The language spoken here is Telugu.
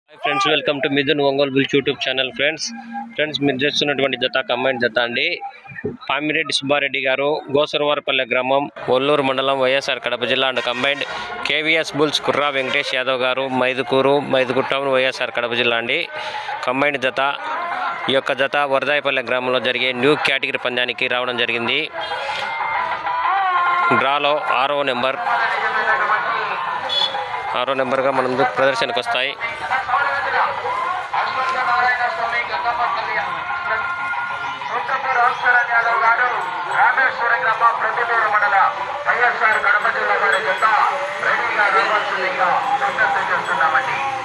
Friends welcome to Mithun Ongole bulls YouTube channel. Friends మీరు చేస్తున్నటువంటి జత కంబైన్ జత అండి. పామిరెడ్డి సుబ్బారెడ్డి గారు, గోసరవారపల్లె గ్రామం, ఒల్లూరు మండలం, వైఎస్ఆర్ కడప జిల్లా and combined. KVS bulls Kurra Venkatesh Yadav గారు, మైదుకూరు టౌన్, వైఎస్ఆర్ కడప జిల్లా అండి. కంబైన్డ్ జత. ఈ యొక్క జత వరదాయపల్లె గ్రామంలో జరిగే న్యూ కేటగిరీ పందానికి రావడం జరిగింది. డ్రాలో 6వ నెంబర్గా మన ముందు ప్రదర్శనకు వస్తాయి. వైఎస్ఆర్ కడప జిల్లా వారి జత రెడీగా రావాల్సిందిగా చేస్తున్నామండి.